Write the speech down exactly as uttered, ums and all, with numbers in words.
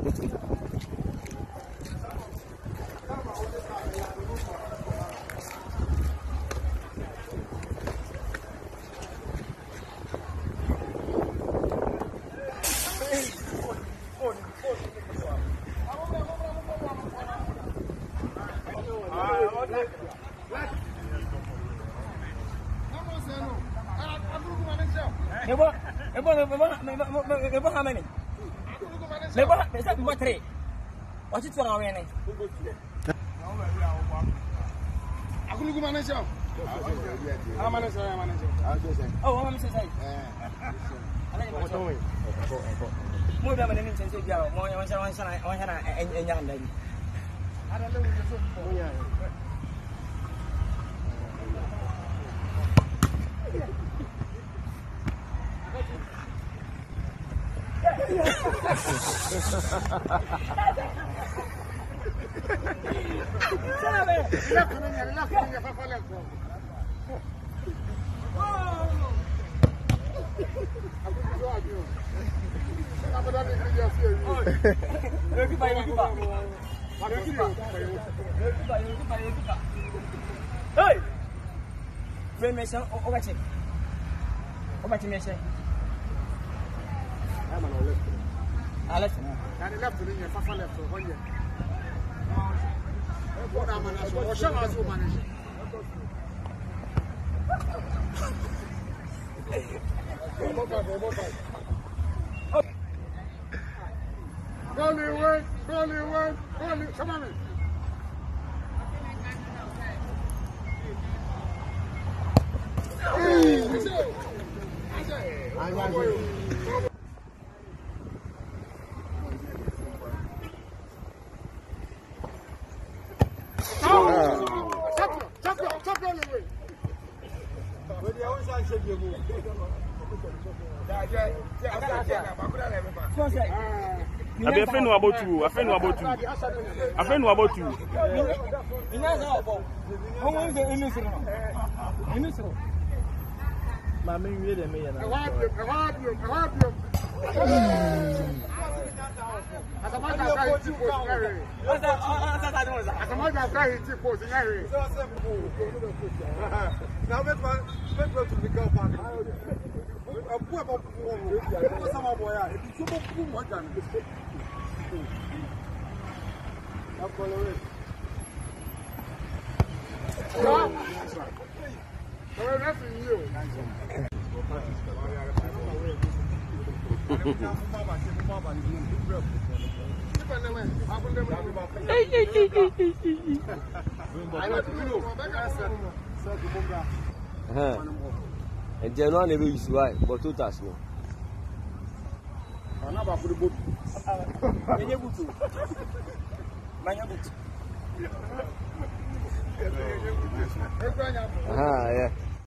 How many? Never three. What's it for our way? I couldn't go manage. I'm manager. I'm manager. Oh, I'm manager. More than anything, since you go, more than one son, I had a young lady. I don't know. Hey! Frame Mason, over check. Over to Mason. I'm on left. I left. I left to the Fafa left for one year. What am I going to show us who manage? Go Lilwyn, go Lilwyn, go Lilwyn, come on in. I be friend about you. I friend about you. I friend about you. Mama, you really me and I want you. I want you. I want you. As a matter of fact, it's post Harry. As a matter of fact, it's post Harry. Now, let's go to the car park. A poor boy, some boy, it's too much. I'm following. Well, that's you. And they're not able to write, but two tasks. I'm not about to book. I'm able to. Ah, yeah.